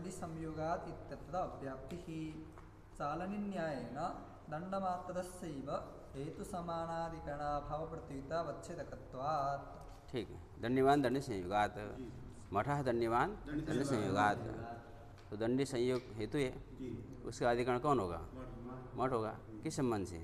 दण्डि संयोगात् इत्यत्र अव्याप्तिः चालनिन्यायेन दण्डमात्रस्यैव हेतुसमानाधिकरणाभावप्रतीतावच्छेदकत्वात्। ठीक है, दंडीमान दंड संयोगात, मठः दंडीमान दंड संयोगात। तो दंडी संयोग हेतु है, उसका अधिकरण कौन होगा? मठ होगा। किस संबंध से?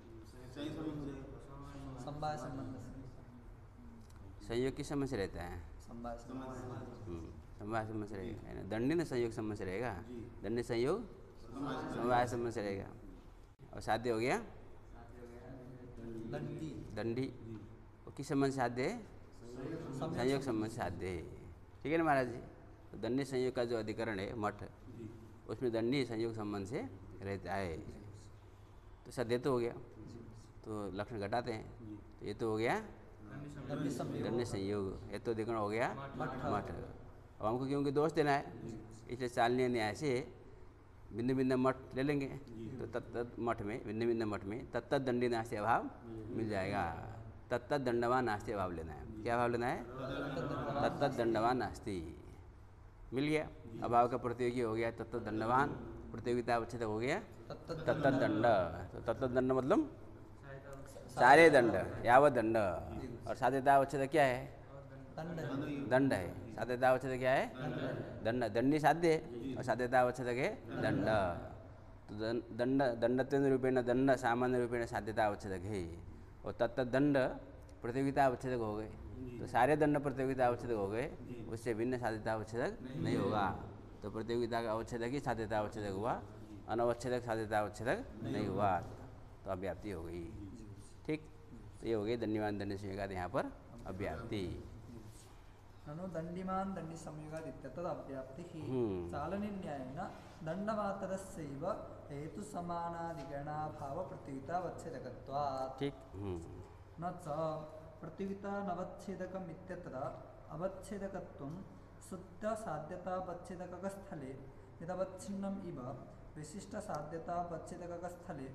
समवाय संबंध से। संयोग किस संबंध से रहता है? समवाय संबंध। समवाय संबंध से रहेगा। दंडी न संयोग संबंध से रहेगा, दंडी संयोग समवाय संबंध से रहेगा। और साध्य हो गया दंडी। दंडी वो किस संबंध से साध्य है? संयोग संबंध से साध्य है। ठीक है ना महाराज जी? तो दंडी संयोग का जो अधिकरण है मठ, उसमें दंडी संयोग संबंध से रहता है। तो सद्य तो हो गया, तो लक्षण घटाते हैं, तो ये तो हो गया दंड संयोग। ये तो अधिकरण हो गया मठ। अब हमको क्योंकि दोष देना है, इसलिए चालनीय न्याय से भिन्न भिन्न मठ ले लेंगे। तो तत्त मठ में, भिन्न भिन्न मठ में तत्त दंडी नास्ति अभाव मिल जाएगा। तत्त दंडवान नास्ति अभाव लेना है। क्या अभाव लेना है? तत्त दंडवान नास्ति। मिल गया। अभाव का प्रतियोगी हो गया तत्त दंडवान, प्रतियोगिता अवच्छेद हो गया तत्त दंड। तो तत्त दंड मतलब सारे दंड, यावत दंड। और साध्यता अवच्छेद क्या है? दंड है। साध्यता अवच्छेद क्या है? दंड। दंडी साध्य है और साध्यता अवच्छेद है दंड। तो दंड दंडत्वेन रूपेण दंड सामान्य रूपेण साध्यता अवच्छेदक है। और तत्त दंड प्रतियोगिता अवच्छेदक हो गए। तो सारे दंड प्रतियोगिता अवच्छेदक हो गए, उससे भिन्न साध्यता अवच्छेदक नहीं होगा। तो प्रतियोगिता का अवच्छेदक ही साध्यता अवच्छेदक हुआ, अनवच्छेदक साध्यता अवच्छेदक नहीं हुआ। तो अव्याप्ति हो गई। ठीक, तो ये हो गई दंडीमान दंड संयोगात् यहाँ पर अव्याप्ति। ननु दण्डिमान् दण्डि संयोगात् इत्यत्र अव्याप्तिः चालनिन्यायेन दण्डमात्रस्यैव हेतुसमानाधिकरणाभावप्रतीतावच्छेदकत्वात्। ठीक। न च प्रतियोगितानवच्छेदकम् इत्यत्र अवच्छेदकत्वं शुद्धसाध्यतावच्छेदकस्थले यदवच्छिन्नम् इव विशिष्टसाध्यतावच्छेदकस्थले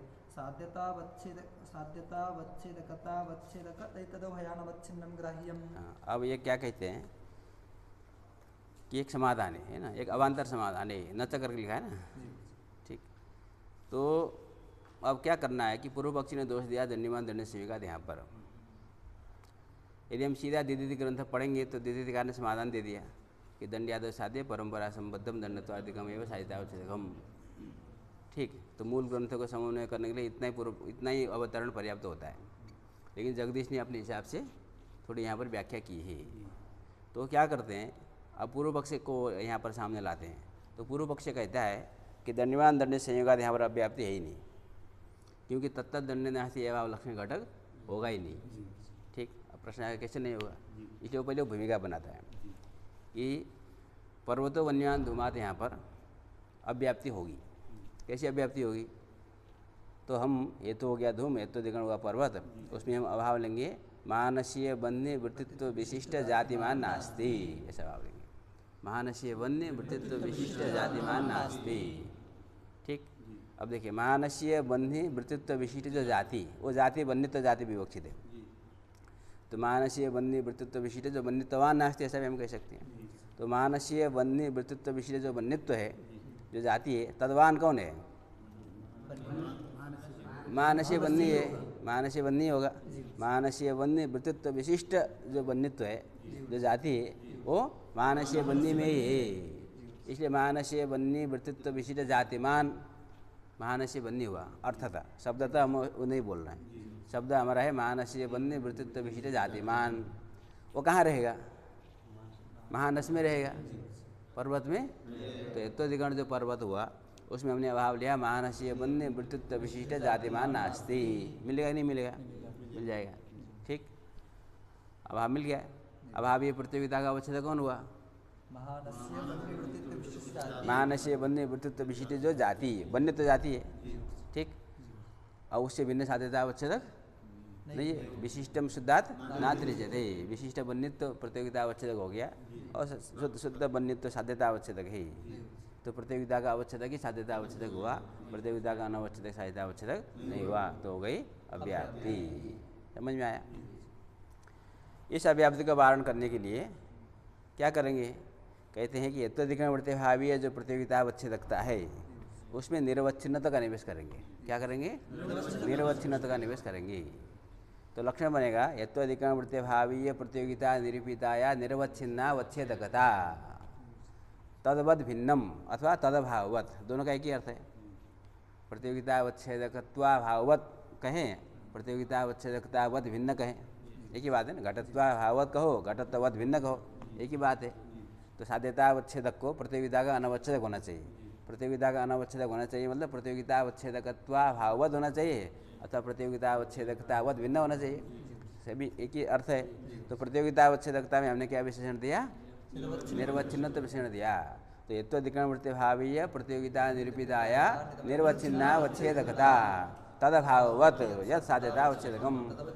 साध्यतावच्छेदकतावच्छेदक एतदुभयानवच्छिन्नं ग्राह्यम्। अब ये क्या कहते हैं कि एक समाधान है ना, एक अवान्तर समाधान है, न च करके लिखा है ना। ठीक, तो अब क्या करना है कि पूर्व पक्षी ने दोष दिया दंडीमान दंड संयोगात् यहाँ पर। यदि हम सीधा दिदिति ग्रंथ पढ़ेंगे तो दिदितिकार ने समाधान दे दिया कि दंड्यादव साध्य परंपरा संबद्धम दंडत्वाधिकम एवं साध्यतावच्छेदकम। ठीक, तो मूल ग्रंथों को समन्वय करने के लिए इतना ही अवतरण पर्याप्त होता है। लेकिन जगदीश ने अपने हिसाब से थोड़ी यहाँ पर व्याख्या की है। तो क्या करते हैं, अब पूर्व पक्ष को यहाँ पर सामने लाते हैं। तो पूर्व पक्ष कहता है कि दंडीमान दंड संयोगात् यहाँ पर अव्याप्ति है ही नहीं, क्योंकि तत्त दंड नास्ति एवं लक्षण घटक होगा ही नहीं। ठीक, अब प्रश्न आगे कैसे नहीं होगा, इसलिए वो पहले भूमिका बनाता है कि पर्वतो वन्यमान धूमात यहाँ पर अव्याप्ति होगी। कैसी अव्याप्ति होगी? तो हम ये तो हो गया धूम, ये तो अधिकरण हुआ पर्वत, उसमें हम अभाव लेंगे मानसीय वन्य वृत्तित्व विशिष्ट जातिमान नास्ति, ऐसा अभाव लेंगे। मानसीय वन्य वृत्तित्व विशिष्ट जातिमान नास्ति। ठीक, अब देखिए मानसीय वन्य वृत्तित्व विशिष्ट जो जाति, वो जाति वन्यत्व जाति विवक्षित है। तो मानसीय वन्य वृत्तित्व विशिष्ट जो वन्यत्वान नास्ति, ऐसा भी हम कह सकते हैं। तो मानसीय वन्य वृत्तित्व विशिष्ट जो वन्यत्व है, जो जाति है, तद्वान कौन है? मानसीय वन्य है, मानसीय वन्य होगा। मानसीय वन्य वृत्तित्व विशिष्ट जो वन्यत्व है, जो जाति है, वो मानसीय वन्य में ही है। इसलिए मानसीय वन्य वृत्तित्व विशिष्ट जातिमान मानसीय वन्य हुआ। अर्थतः शब्दतः हम वो नहीं बोल रहे हैं, शब्द हमारा है मानसीय वन्य वृत्तित्व विशिष्ट जातिमान। वो कहाँ रहेगा? महानस में रहेगा, पर्वत में। तो एक तो अधिकरण जो पर्वत हुआ उसमें हमने अभाव लिया मानसीय वन्य वृत्तित्व विशिष्ट जातिमान नास्ति। मिलेगा नहीं मिलेगा? मिल जाएगा। ठीक, अभाव मिल गया। अभाव ये प्रतियोगिता का अवच्छेद कौन हुआ? मानसीय वन्य वृत्तित्व विशिष्ट जो जाति है, वन्य तो जाति है। ठीक, और उससे भिन्न साध्यता अवच्छेदक नहीं है। विशिष्टम शुद्धात् नात्रिजते, विशिष्ट वन्यत्व प्रतियोगिता अवच्छेदक हो गया और शुद्ध वन्यत्व साध्यता अवच्छेदक है। तो प्रतियोगिता का अवच्छेदक ही साध्यता अवच्छेदक हुआ, प्रतियोगिता का अनवच्छेदक साध्यता अवच्छेदक नहीं हुआ, तो हो गई अव्याप्ति। समझ में आया? इस अव्याप्ति का वारण करने के लिए क्या करेंगे कहते हैं कि यत्वधिकरण वृत्ति भावी है जो प्रतियोगिता अवच्छेदकता है उसमें निरवच्छिन्नता का निवेश करेंगे। क्या करेंगे? निरवच्छिन्नता का निवेश करेंगे। तो लक्षण बनेगा यत्वधिकरण वृत्ति भावीय प्रतियोगिता निरूपिता या निरवच्छिन्नावच्छेदकता तदवद भिन्नम अथवा तदभाववत, दोनों का एक ही अर्थ है। प्रतियोगिता अवच्छेदकत्वा भाववत कहें, प्रतियोगिता अवच्छेदकतावद भिन्न कहें, एक ही बात है ना। घटत्वा भाववत कहो, घटत्ववद भिन्न कहो, एक ही बात है। तो साध्यता अवच्छेदक को प्रतियोगिता का अनवच्छेदक होना चाहिए। प्रतियोगिता का अनवच्छेदक होना चाहिए मतलब प्रतियोगिता अवच्छेदकत्वा भाववत होना चाहिए अथवा प्रतियोगिता अवच्छेदकतावद भिन्न होना चाहिए, सभी एक ही अर्थ है। तो प्रतियोगिता अवच्छेदकता में हमने क्या विशेषण दिया? निर्वच्छिन्नत्व विशेषण दिया। तो यत्वधिकरण वृत्ति भावीय प्रतियोगिता निरूपिताया निर्वच्छिन्नावच्छेदकता तदभाववत यद साध्यता अवच्छेदकम,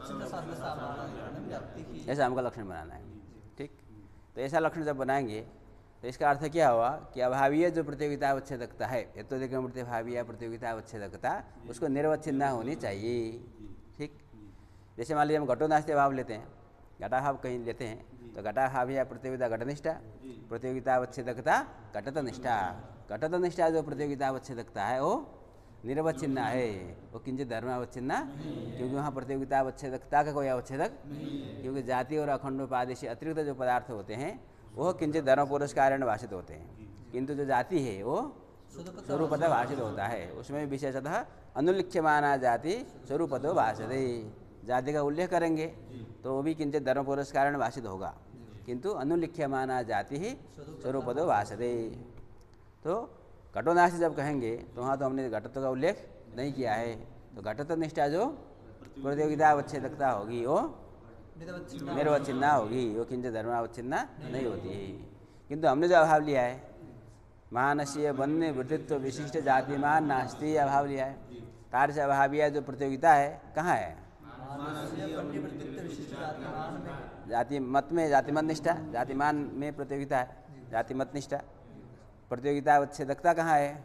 ऐसा हमका लक्षण बनाना है। ठीक, तो ऐसा लक्षण जब बनाएंगे तो इसका अर्थ क्या हुआ कि अभावीय जो प्रतियोगिता अवच्छेदकता है, यत्वधिकरण वृत्ति भावीय प्रतियोगिता अवच्छेदकता, उसको निर्वच्छिन्ना होनी चाहिए। ठीक, जैसे मान लीजिए हम घटोनास्ति अभाव लेते हैं, घटाभाव कहीं लेते हैं तो घटाभावीय प्रतियोगिता घटनिष्ठा, प्रतियोगिता अवच्छेदकता घटतनिष्ठा। घटतनिष्ठा जो प्रतियोगिता अवच्छेदकता है वो निरवच्छिन्ना है, वो किंचित धर्मावच्छिन्ना, क्योंकि वहाँ प्रतियोगिता अवच्छेदकता का कोई अवच्छेदक, क्योंकि जाति और अखंडोपाधि से अतिरिक्त जो पदार्थ होते हैं वो किंचित धर्म पुरस्कारेण भाषित होते हैं, किंतु जो जाति है वो स्वरूपतः भाषित होता है। उसमें विशेषतः अनुलिख्यमाना जाति स्वरूपतो भाषते, जाति का उल्लेख करेंगे तो वो भी किंचित धर्म पुरस्कारेण भाषित होगा, किंतु अनुलिख्यमाना जाति ही स्वरूपतो भाषते। तो घटोनास्ति जब कहेंगे तो वहाँ तो हमने घटत्व का उल्लेख नहीं किया है, तो घटत्व निष्ठा जो प्रतियोगिता अवच्छेदकता होगी वो निर्वच्छिन्ना होगी, वो किंचित धर्मावच्छिन्ना नहीं होती है। किंतु हमने जो अभाव लिया है महानसीय वन्य वृत्तित्व विशिष्ट जातिमान नास्ति अभाव लिया है, तार से अभाविया जो प्रतियोगिता है कहाँ है? जाति मत में जातिमत निष्ठा, जातिमान में प्रतियोगिता है, जातिमत निष्ठा। प्रतियोगिता अवच्छेदकता कहाँ है?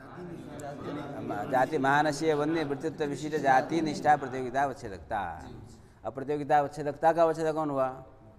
जाति महानसीय वन्य वृत्तित्व विशिष्ट जाति निष्ठा प्रतियोगिता अवच्छेदकता। अब प्रतियोगिता अवच्छेदकता का अवच्छेदक कौन हुआ?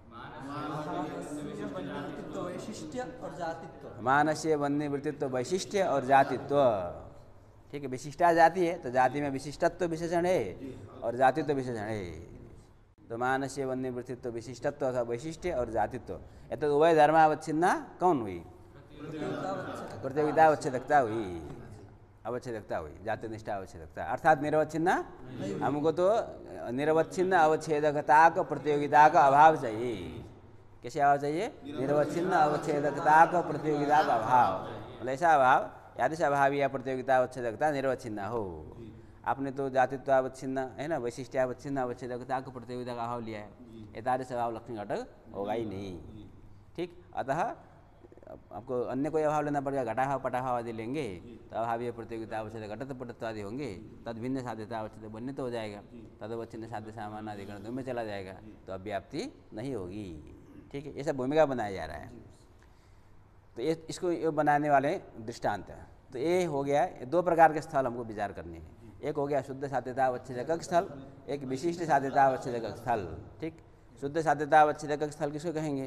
मानसीय वन्य वृत्तित्व वैशिष्ट्य और जातित्व। ठीक है, विशिष्टा जाति है तो जाति में विशिष्टत्व विशेषण है और जातित्व विशेषण है। तो मानसीय वन्य वृत्तित्व विशिष्टत्व अथवा वैशिष्ट्य और जातित्व, ये तो उभय धर्मावच्छिन्ना कौन हुई? प्रतियोगिता अवच्छेदकता हुई, अवच्छेदकता हुई, जाति निष्ठा अवच्छेदकता। अर्थात निरवच्छिन्ना, हमको तो निरवच्छिन्न अवच्छेदकता का प्रतियोगिता का अभाव चाहिए। कैसे अभाव चाहिए? निरवच्छिन्न अवच्छेदकता का प्रतियोगिता का अभाव, मतलब ऐसा अभाव यादृश अभावी या प्रतियोगिता अवच्छेदकता निर्वच्छिन्ना हो। आपने तो जातित्व अवच्छिन्न है ना, वैशिष्ट्य अवच्छिन्न अवच्छेदकता का प्रतियोगिता का अभाव लिया है, एतादृश अभाव लक्षण घटक होगा ही नहीं। ठीक, अतः आपको अन्य कोई अभाव लेना पड़ेगा, घटाभाव पटाभाव आदि लेंगे तो अभावीय प्रतियोगिता अवच्छेद घटत पटत्व आदि होंगे, तद भिन्न साध्यता अवच्छेद बनने तो हो जाएगा, तदवच्छिन्न साध्य सामान्य अधिकरण दो में चला जाएगा, तो अव्याप्ति नहीं होगी। ठीक है, ये सब भूमिका बनाया जा रहा है। तो ये इसको ये बनाने वाले दृष्टांत है। तो ये हो गया, दो प्रकार के स्थल हमको विचार करने हैं। एक हो गया शुद्ध साध्यता अवच्छेदक स्थल, एक विशिष्ट साध्यता अवच्छेदक स्थल। ठीक, शुद्ध साध्यता अवच्छेदक स्थल किसको कहेंगे?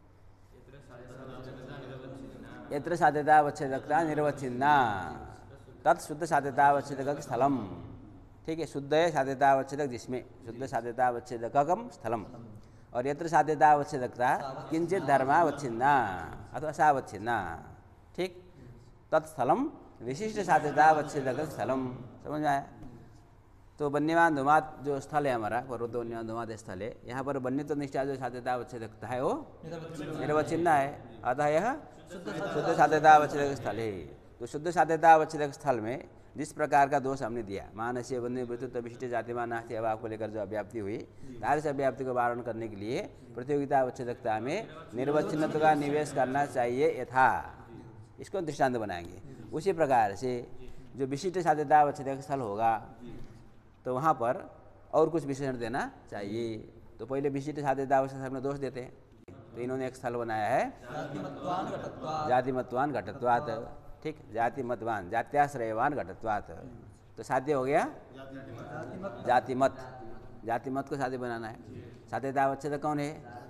यत्र साध्यता अवच्छेदकता निर्वच्छिन्ना तत् शुद्ध साध्यता अवच्छेदक स्थलम। ठीक है, शुद्ध है साध्यता अवच्छेदक जिसमें शुद्ध साध्यता अवच्छेदकम स्थलम, और यत्र साध्यता अवच्छेदकता किंचित धर्मावच्छिन्ना अथवा सावच्छिन्ना। ठीक, तत्स्थलम विशिष्ट साध्यता अवच्छेदक स्थलम। समझ में आया? तो वन्यमान धुमात जो स्थल है हमारा, पर्वत वन्यमान धुमात स्थल है, यहाँ पर वन्यत्व निष्ठा जो साध्यता अवच्छेदकता है वो निर्वच्छिन्ना है, अतः यह शुद्ध साध्यता अवच्छेदक स्थल है। तो शुद्ध साध्यता अवच्छेदक स्थल में जिस प्रकार का दोष हमने दिया, मानसीय वन्य वृत्तित्व विशिष्ट जातिमान नास्ति अभाव को लेकर जो अव्याप्ति हुई, तार से अव्याप्ति को वारण करने के लिए प्रतियोगिता अवच्छेदकता में निर्वच्छिन्नत्व का निवेश करना चाहिए यथा, इसको दृष्टांत बनाएंगे। उसी प्रकार से जो विशिष्ट साध्यता अवच्छेदक स्थल होगा तो वहाँ पर और कुछ विशेषण देना चाहिए। तो पहले विशिष्ट साध्यता अवच्छेदक स्थल में दोष देते हैं, तो इन्होंने एक स्थल बनाया है जातिमत्वान घटत्वात्। ठीक, जातिमतवान जात्याश्रयवान घटत्वात्, तो साध्य हो गया जातिमत, जातिमत को साध्य बनाना है। साध्यता अवच्छेदक कौन है?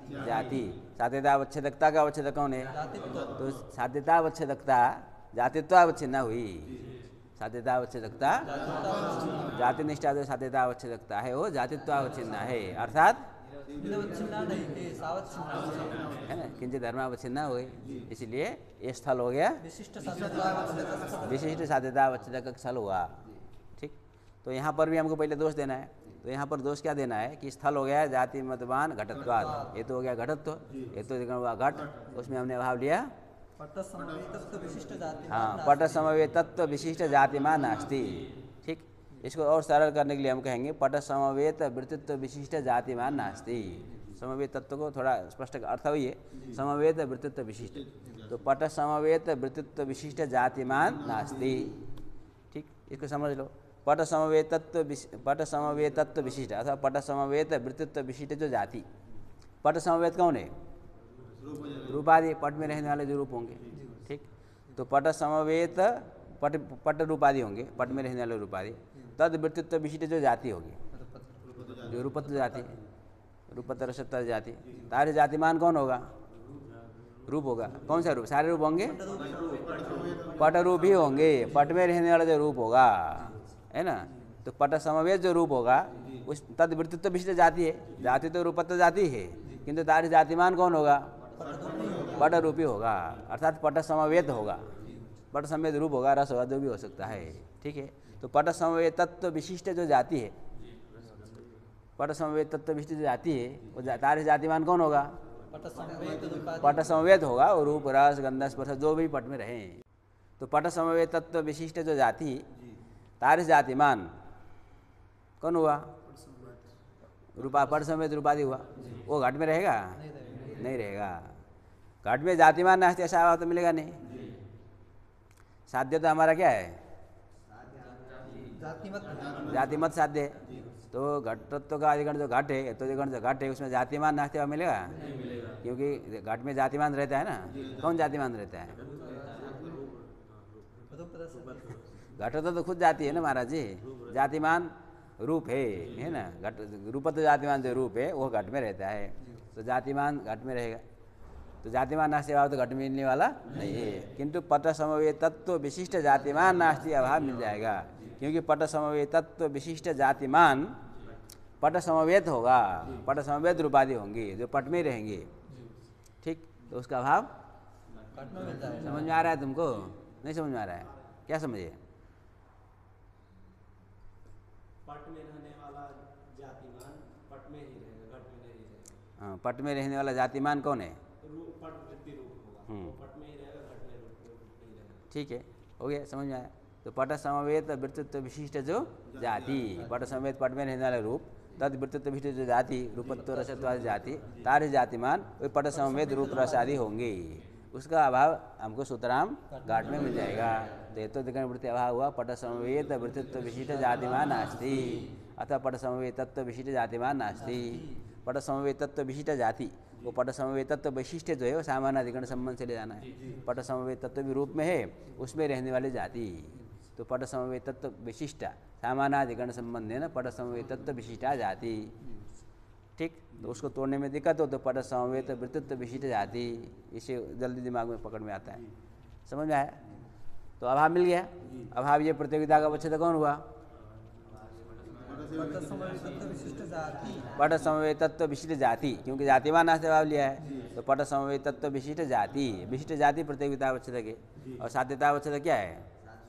जाति। साध्यतावच्छेदकता का अवच्छेदक कौन है? जातित्व। तो साध्यतावच्छेदकता जातित्वावच्छिन्ना हुई। साध्यतावच्छेदकता जाति निष्ठा जो साध्यतावच्छेदकता है वो जातित्वावच्छिन्ना है, अर्थात निरवच्छिन्ना नहीं है, सावच्छिन्ना है ना, किंचित धर्मावच्छिन्ना हुई, इसलिए ये स्थल हो गया विशिष्ट साध्यतावच्छेदक। विशिष्ट साध्यतावच्छेदक स्थल हुआ। ठीक, तो यहाँ पर भी हमको पहले दोष देना है। तो यहाँ पर दोष क्या देना है कि स्थल हो गया जाति मतवान घटत्वाद, ये तो हो गया घटत्व, ये तो हुआ घट, उसमें हमने अभाव लिया पट समवेतत्व विशिष्ट जाति। हाँ, पट समवेतत्व विशिष्ट जातिमान नास्ति। ठीक, इसको और सरल करने के लिए हम कहेंगे पट समवेत वृत्तित्व विशिष्ट जातिमान नास्ति। समवेत तत्व को थोड़ा स्पष्ट अर्थ हुई है, समवेत वृत्तित्व विशिष्ट, तो पट समवेत वृत्तित्व विशिष्ट जातिमान नास्ति। ठीक, इसको समझ लो। पट समवेतत्व विशिष्ट अथवा पट समवेत वृत्तित्व विशिष्ट जो जाति, पट समवेत कौन है? रूपादि, पट में रहने वाले जो रूप होंगे। ठीक, तो पट समवेत पट रूपादि होंगे, पट में रहने वाले रूपादि, तद वृत्तित्व विशिष्ट जो जाति होगी, जो रूपत्व जाति, रूपत्व रसत्व जाति, तारे जातिमान कौन होगा? रूप होगा। कौन सा रूप? सारे रूप होंगे, पट रूप ही होंगे, पट में रहने वाला जो रूप होगा, है ना। तो पट समवेत जो रूप होगा उस तद वृत्तित्व विशिष्ट जाति है, जाति तो रूपत्व जाति है, किंतु तारे जातिमान कौन होगा? पट रूपी होगा, अर्थात पट समवेत होगा, पट समवेत रूप होगा, रस होगा, जो भी हो सकता है। ठीक है, तो पट समवेत तत्व विशिष्ट जो जाति है, पट समवेत तत्व विशिष्ट जो जाति है वो तारे जातिमान कौन होगा? पट समवेत होगा, और रूप रस गंध स्पर्श जो भी पट में रहे। तो पट समवेत तत्व विशिष्ट जो जाति तारे जातिमान कौन हुआ? रूपा पट समेत रूपादि हुआ, वो घट में रहेगा? नहीं रहेगा। घट में जातिमान नास्ति ऐसा भाव तो मिलेगा नहीं। साध्य तो हमारा क्या है? जातिमत साध्य है। तो घटत्व का अधिकरण जो घट है, तो अधिकरण जो घट है उसमें जातिमान नास्ति भाव मिलेगा? क्योंकि घट में जातिमान रहता है ना। कौन जातिमान रहता है? घटत्व तो खुद जाति है ना महाराज जी, जातिमान रूप है ना। घट रूपत्व जातिमान जो रूप है वो घट में रहता है, तो जातिमान घट में रहेगा। तो जातिमान नास्ति अभाव तो घट में मिलने वाला नहीं है, किंतु पट समवेत तत्व विशिष्ट जातिमान नास्ति अभाव मिल जाएगा, क्योंकि पट समवेत तत्व विशिष्ट जातिमान पट समवेत होगा, पट समवेत रूपादि होंगे जो पट में रहेंगे। ठीक, तो उसका अभाव समझ में आ रहा है तुमको? नहीं समझ में आ रहा है? क्या समझिए? पट में रहने वाला जातिमान पट में ही रहेगा, घट में नहीं रहेगा। हाँ, पट में रहने वाला जातिमान कौन है? पट वृत्ति रूप होगा, वो पट में ही रहेगा, घट में नहीं रहेगा। ठीक है, हो गया, समझ में आया। तो पट समवेत वृत्तित्व विशिष्ट जो जाति, पट समवेत पट में रहने वाला रूप, तद वृत्तित्व विशिष्ट जो जाति, रूपत्व रसत्वादि जाति, तारे जातिमान वे पट समवेत रूप रस आदि होंगे। उसका अभाव हमको सूत्राम घाट में मिल जाएगा। तो ये तो अधिकरण वृत्ति अभाव हुआ पट समवेत वृत्तित्व विशिष्ट जातिमान नास्ति, अथवा पट समवेत तत्व विशिष्ट जातिमान नास्ति। पट समवेत तत्व विशिष्ट जाति, वो पट समवेत तत्व विशिष्ट जो है वो सामान्य अधिकरण संबंध से ले जाना है। पट समवेत तत्व भी रूप में है, उसमें रहने वाली जाति, तो पट समवेत तत्व विशिष्ट सामान्य अधिकरण संबंध है ना, पट समवेत तत्व विशिष्टा जाति। ठीक, तो उसको तोड़ने में दिक्कत हो तो पट समवेत वृत्तित्व विशिष्ट जाति, इसे जल्दी दिमाग में पकड़ में आता है। समझ में आया? तो अभाव मिल गया। अभाव ये प्रतियोगिता का अवच्छेद कौन हुआ? पट समवेत तत्व विशिष्ट जाति, क्योंकि जातिमान नास्ति अभाव लिया है, तो पट समवेत तत्व विशिष्ट जाति, विशिष्ट जाति प्रतियोगिता अवच्छेद के। और साध्यता अवच्छेद क्या है?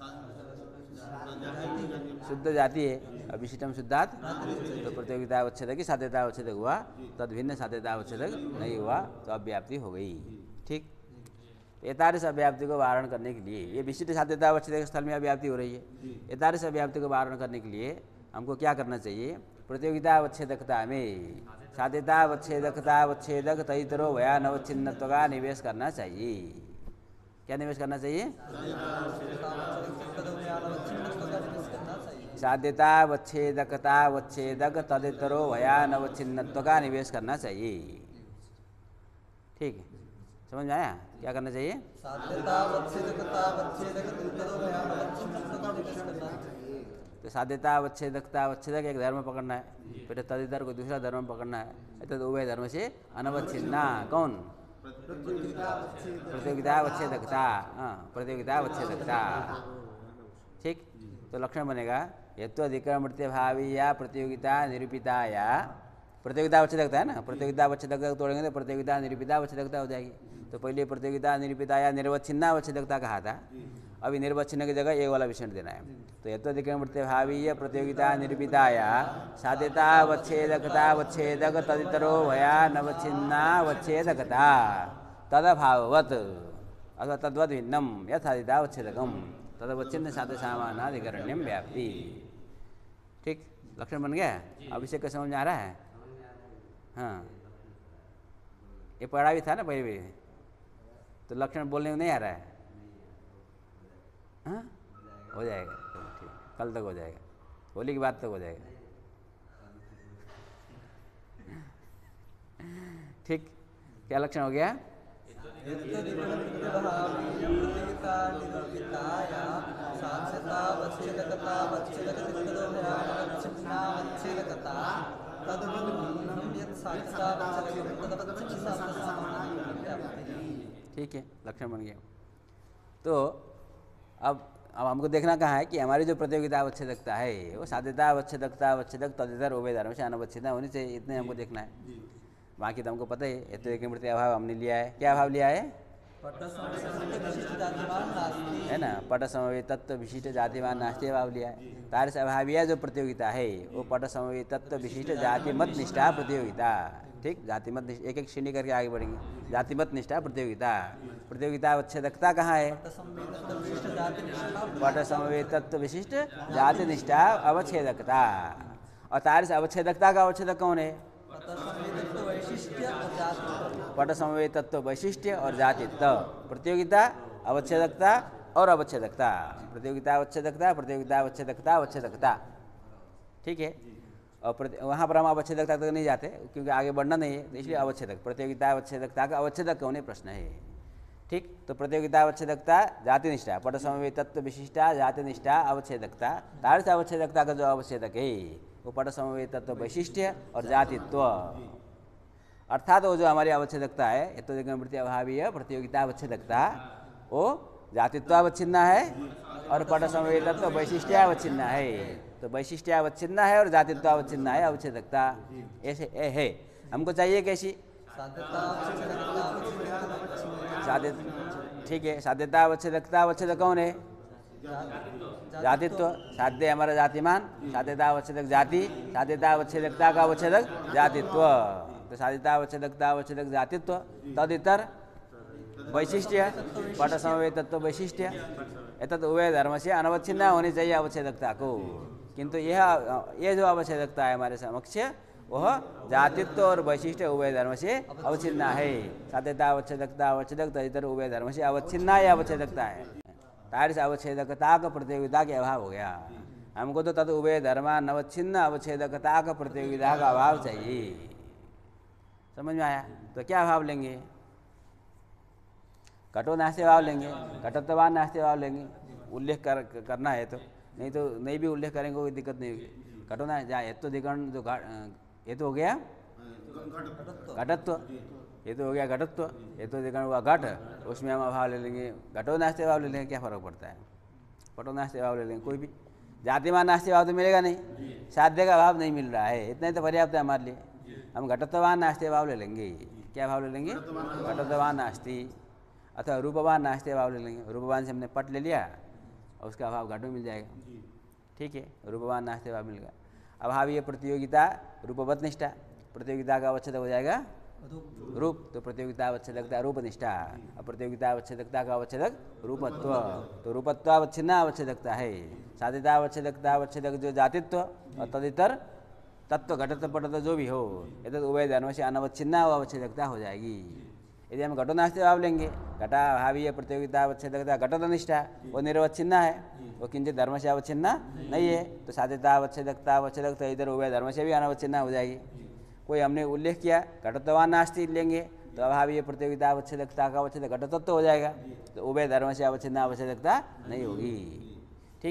शुद्ध जाति है, और विशिष्टम शुद्धात्, तो प्रतियोगिता अवच्छेद की साध्यता अवच्छेद हुआ, तद भिन्न साध्यता अवच्छेद नहीं हुआ, तो अव्याप्ति हो गई। ठीक, एतादृश अव्याप्ति को वारण करने के लिए, ये विशिष्ट साध्यता अवच्छेद के स्थल में अव्याप्ति हो रही है, एतादृश अव्याप्ति को वारण करने के लिए हमको क्या करना चाहिए? प्रतियोगिता अवच्छेदकता में साध्यता अवच्छेदकता अवच्छेदक तैतरो भया नवच्छिन्नत्व का निवेश करना चाहिए। क्या निवेश करना चाहिए? साध्यता अवच्छेदकता अवच्छेदक तदितरो भया नवच्छिन्नत्व का निवेश करना चाहिए। ठीक है, समझ में आया? क्या करना चाहिए? तो साध्यता अवच्छेदकता अवच्छेदक एक धर्म पकड़ना है, फिर तदितर को दूसरा धर्म पकड़ना है, तो उभय धर्म से अनवच्छिन्ना। कौन? प्रतियोगिता अवच्छेदकता। हाँ, प्रतियोगिता अवच्छेदकता। ठीक, तो लक्षण बनेगा हेतु अधिकरण वृत्ति भावी या प्रतियोगिता निरूपिता या प्रतियोगिता अवच्छेदकता है ना, प्रतियोगिता अवच्छेदकता तोड़ेंगे तो प्रतियोगिता निरूपिता अवच्छेदकता हो जाएगी। तो पहले प्रतियोगिता निरूपिता या निर्वच्छिन्ना अवच्छेदकता कहा था, अभी निर्वच्छिन्न की जगह ये वाला विषय देना है। तो हेतु अधिकरण वृत्ति भावी या प्रतियोगिता निरूपिता या साध्यता अवच्छेदकता अवच्छेदक तदितरो भया नवच्छिन्ना अवच्छेदकता तदभाववत् अथवा तद्वद भिन्नम यथादिता अवच्छेदकम तदवच्छिन्न साध्य सामानाधिकरण्यम व्याप्ति। ठीक, लक्षण बन गया। अब इसे क्या समझ में आ रहा है? हाँ, ये पढ़ा भी था ना पहले भी, तो लक्षण बोलने में नहीं आ रहा है। हाँ, हो जाएगा, ठीक, कल तक हो जाएगा, होली की बात तक हो जाएगा। ठीक, क्या लक्षण हो गया? ठीक है, लक्षण बन गया। तो अब हमको देखना कहाँ है कि हमारी जो प्रतियोगिता अवच्छेदकता है वो साध्यता अवच्छेदकता अवच्छेदक तदितर उभय धर्म से अनवच्छिन्ना होनी चाहिए, इतने हमको देखना है। बाकी तो हमको पता ही है। तो एक वृत्ति अभाव हमने लिया है, क्या अभाव लिया है? है ना, पट समवेत तत्व विशिष्ट जातिमान नास्ति अभाव लिया है। तार से अभाविया जो प्रतियोगिता है वो पट समवेत तत्व विशिष्ट जातिमत निष्ठा प्रतियोगिता। ठीक, जातिमत एक एक श्रेणी करके आगे बढ़ेंगे। जातिमत निष्ठा प्रतियोगिता, प्रतियोगिता अवच्छेदकता कहाँ है? पट समवेत तत्व विशिष्ट जाति निष्ठा अवच्छेदकता। और तार से अवच्छेदकता का अवच्छेदक कौन है? पट समवेत तत्व वैशिष्ट्य और जातित्व। प्रतियोगिता अवच्छेदकता और अवच्छेदकता, प्रतियोगिता अवच्छेदकता प्रतियोगिता अवच्छेदकता अवच्छेदकता। ठीक है, और वहाँ पर हम अवच्छेदकता तक नहीं जाते क्योंकि आगे बढ़ना नहीं है, इसलिए अवच्छेदक प्रतियोगिता अवच्छेदकता का अवच्छेदक कौन है प्रश्न है। ठीक, तो प्रतियोगिता अवच्छेदकता जाति निष्ठा पट समवेत तत्व विशिष्टा जाति निष्ठा अवच्छेदकता। तार से अवच्छेदकता का जो अवच्छेदक है वो पट समवेत तत्व वैशिष्ट्य और जातित्व, अर्थात वो जो हमारी अवच्छेदकता है हेतु अधिकरण वृत्ति अभावी है प्रतियोगिता अवच्छेदकता, वो जातित्वावच्छिन्न है और पट समवेत तत्व वैशिष्ट्यावच्छिन्न है। तो वैशिष्ट्यावच्छिन्न है और जातित्वावच्छिन्न है अवच्छेदकता, ऐसे है। हमको चाहिए कैसी? साध्य। ठीक है, साध्यता अवच्छेदकता अवच्छेदक कौन है? जातित्व। साध्य हमारा जातिमान, साध्यता अवच्छेदक जाति, साध्यता अवच्छेदकता का अवच्छेदक जातित्व। तो साध्यता अवच्छेदकता अवच्छेदक जातित्व तदितर वैशिष्ट्य पट समवेत तत्व वैशिष्ट्य एतत् उभय धर्म से अनवच्छिन्ना होनी चाहिए अवच्छेदकता को। किंतु यह जो अवच्छेदकता है हमारे समक्ष वह जातित्व और वैशिष्ट्य उभय धर्म से अवच्छिन्ना है। साध्यता अवच्छेदकता अवच्छेदक तदितर उभय धर्म से अवच्छिन्ना या अवच्छेदकता है। तार से अवच्छेदकता का प्रतियोगिता के अभाव हो गया। हमको तो तद उभय धर्मा नवच्छिन्न अवच्छेदकता का प्रतियोगिता का अभाव चाहिए। समझ में आया? तो क्या भाव लेंगे? घटो नास्ति भाव लेंगे, घटत्वान नास्ति भाव लेंगे। उल्लेख करना है तो नहीं भी उल्लेख करेंगे कोई दिक्कत नहीं होगी। घटो ना जा हेतु अधिकरण जो ये तो हो गया घटत्व, ये तो हो गया घटत्व। हेतु अधिकरण हुआ घट, उसमें हम अभाव ले लेंगे, घटो नास्ति भाव ले लेंगे, क्या फर्क पड़ता है? पटो नास्ति भाव ले लेंगे कोई भी। जातिमान नास्ति भाव तो मिलेगा नहीं, साध्य का अभाव नहीं मिल रहा है, इतना ही तो पर्याप्त है हमारे लिए। हम घटत्वान नास्ति भाव ले लेंगे। क्या भाव ले लेंगे? घटत्वान नास्ति, अथवा रूपवान नास्ति भाव ले लेंगे। रूपवान से हमने पट ले लिया और उसका अभाव घट में मिल जाएगा। ठीक है, रूपवान नास्ति भाव मिलेगा। अभावीय प्रतियोगिता रूपवत निष्ठा, प्रतियोगिता का अवच्छेदक हो जाएगा रूप, तो प्रतियोगिता अवच्छेदकता रूप निष्ठा। और प्रतियोगिता अवच्छेदकता का अवच्छेदक रूपत्व, तो रूपत्वावच्छिन्ना अवच्छेदकता है। साध्यता अवच्छेदकता अवच्छेदक जो जातित्व और तदितर तत्व घटत्व पटत्व जो भी हो ये तो उभय धर्म से अनवच्छिन्ना अवच्छेदकता हो जाएगी। यदि हम घटो नास्ति भाव लेंगे, घटा भावीय प्रतियोगिता अवच्छेदकता घटत निष्ठा वो निर्वच्छिन्ना है, वो किंचित धर्म से अवच्छिन्ना नहीं है। तो साध्यता अवच्छेदकता अवच्छेदकता इधर उभय धर्म से भी अनवच्छिन्ना हो जाएगी। कोई हमने उल्लेख किया घटत्वान नास्ति लेंगे तो अभावीय प्रतियोगिता अवच्छेदकता का अवच्छेदक घटतत्व हो जाएगा, तो उभय धर्म से अवच्छिन्ना अवच्छेदकता नहीं होगी। ठीक है,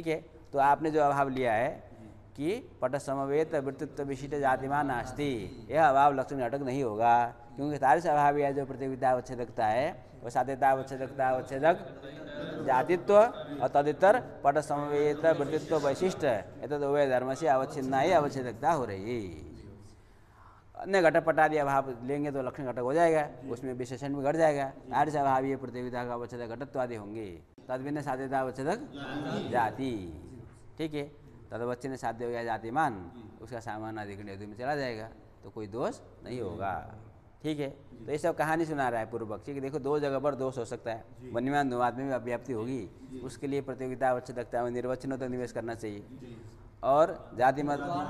तो आपने जो अभाव लिया है कि पट समवेत वृत्तित्व विशिष्ट जातिमान नास्ति, यह अभाव लक्षण घटक नहीं होगा, क्योंकि तादृश अभाव है जो प्रतियोगिता अवच्छेदकता है वह साध्यता अवच्छेदकता अवच्छेदक जातित्व और तदितर पट समवेत वृत्तित्व वैशिष्ट एतद उभय धर्म से अवच्छिन्ना ही अवच्छेदकता हो रही। अन्य घटक पटादि अभाव लेंगे तो लक्षण घटक हो जाएगा, उसमें विशेषण भी घट जाएगा। तादृश अभाव ये प्रतियोगिता का अवच्छेदक घटत्व आदि होंगे। तद्भिन्न साध्यता अवच्छेदक जाति, ठीक है, तदवच्छिन्न साध्य हो गया जातिमान, उसका सामान्य अधिकरण हेतु में चला जाएगा तो कोई दोष नहीं होगा, ठीक है। तो ये सब कहानी सुना रहा है पूर्व पक्षी कि देखो दो जगह पर दोष हो सकता है, वन्यमान अनुवाद में भी अव्याप्ति होगी, उसके लिए प्रतियोगिता अवच्छेदकता में निर्वचनों तक निवेश करना चाहिए। और जाति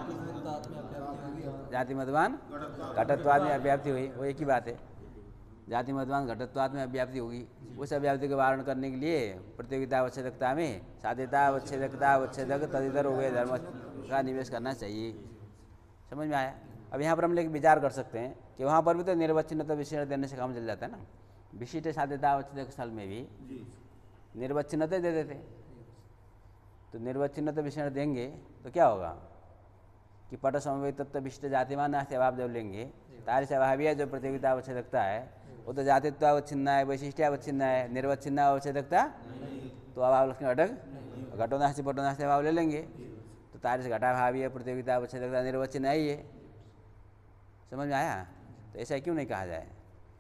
मतवान घटत्वाद में अव्याप्ति हुई, वो एक ही बात है, जाति मतवान घटत्वाद में अव्याप्ति होगी, उस अव्याप्ति का वारण करने के लिए प्रतियोगिता अवच्छेदकता में साध्यता अवच्छेदकता अवच्छेदक तदितर उभय धर्म का निवेश करना चाहिए। समझ में आया? अब यहाँ पर हम लेकर विचार कर सकते हैं कि वहाँ पर भी तो निर्वचनता विशेषण देने से काम चल जाता है ना, विशिष्ट साध्यता अवच्छेदक स्थल में भी निर्वचनता दे देते, तो निर्वचनता विशेषण देंगे तो क्या होगा कि पट समवेत तत्व विशिष्ट जातिमान नास्ति अभाव जब लेंगे, तादृश अभावीय जो प्रतियोगिता अवच्छेदकता है वो तो जातित्व अवच्छिन्न है, वैशिष्ट अवच्छिन्न है, निर्वच्छिन्न अवच्छेदकता तो अभाव लक्षण घटक घटो नास्ति पटो नास्ति अभाव ले लेंगे, तो तादृश घटाभावीय प्रतियोगिता अवच्छेदकता निर्वचन है ये। समझ में आया? तो ऐसा क्यों नहीं कहा जाए?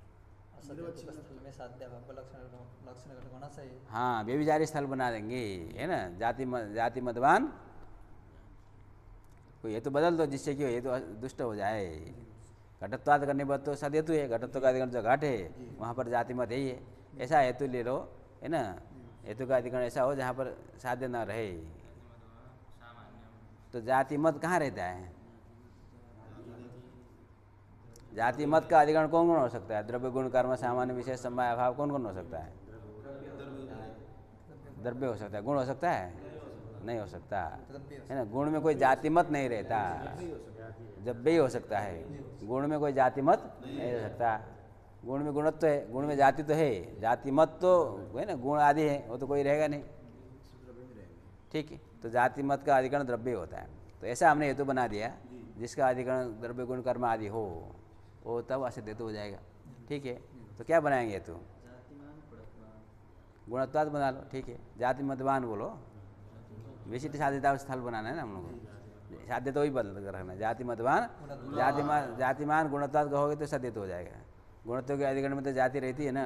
हाँ, व्यभिचारी स्थल बना देंगे, है ना, जाति मतवान कोई हेतु बदल दो जिससे कि हेतु दुष्ट हो जाए। घटत्वाद करने पर तो सदहेतु है, घटत्व का अधिकरण जो घट है वहाँ पर जाति मत है, ऐसा हेतु ले लो, है ना, हेतु का अधिकरण ऐसा हो जहाँ पर साध्य न रहे। तो जाति मत कहाँ रहता है? जाति मत का अधिकरण कौन कौन हो सकता है? द्रव्य गुण कर्म सामान्य विशेष समय अभाव कौन कौन हो सकता है? द्रव्य हो सकता है, गुण हो सकता है? नहीं हो सकता, है ना। गुण में कोई जाति मत नहीं रहता, जब भी हो सकता है, गुण में कोई जाति मत नहीं रह सकता। गुण में गुणत्व है, गुण में जाति तो है, जाति मत तो है ना, गुण आदि है वो तो कोई रहेगा नहीं, ठीक है। तो जाति मत का अधिकरण द्रव्य होता है, तो ऐसा हमने हेतु बना दिया जिसका अधिकरण द्रव्य गुण कर्म आदि हो, वो तब असिद्ध हेतु हो जाएगा, ठीक है। तो क्या बनाएंगे हेतु? गुणत्वाद बना लो, ठीक है। जाति मतवान बोलो, विशिष्ट साध्यता स्थल बनाना है ना हम लोग को, साध्य तो ही बदल कर रखना, जाति मतवान जातिमान गुणत्वाद कहोगे तो सद्य तो हो जाएगा। गुणत्व के अधिकरण में तो जाति रहती है ना,